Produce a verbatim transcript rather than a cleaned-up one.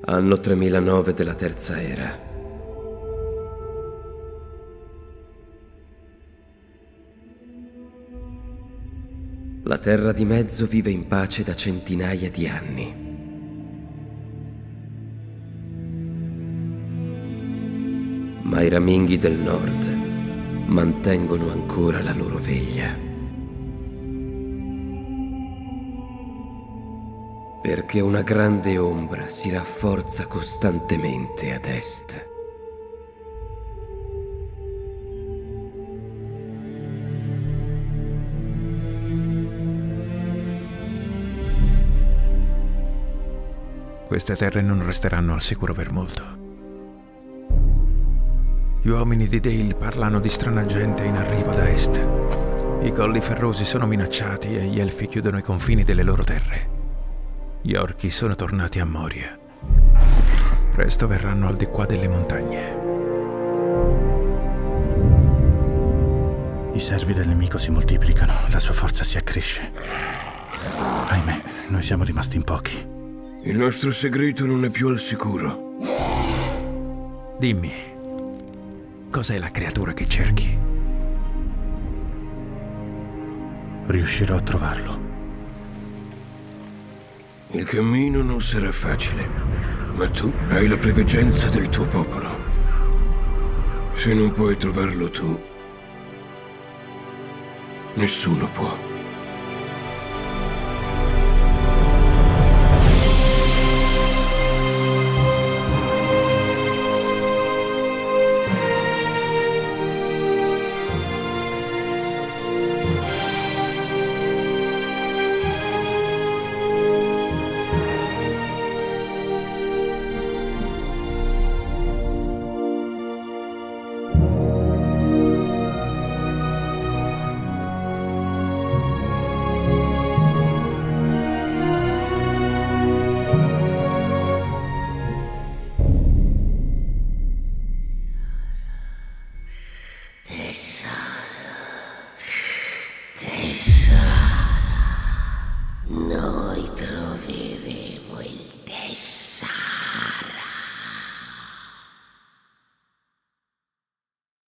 Anno tremilanove della Terza Era. La Terra di Mezzo vive in pace da centinaia di anni. Ma i Raminghi del Nord mantengono ancora la loro veglia. Perché una grande ombra si rafforza costantemente ad est. Queste terre non resteranno al sicuro per molto. Gli uomini di Dale parlano di strana gente in arrivo da est. I colli ferrosi sono minacciati e gli elfi chiudono i confini delle loro terre. Gli orchi sono tornati a Moria. Presto verranno al di qua delle montagne. I servi del nemico si moltiplicano, la sua forza si accresce. Ahimè, noi siamo rimasti in pochi. Il nostro segreto non è più al sicuro. Dimmi, cos'è la creatura che cerchi? Riuscirò a trovarlo. Il cammino non sarà facile, ma tu hai la preveggenza del tuo popolo. Se non puoi trovarlo tu, nessuno può. Tesoro.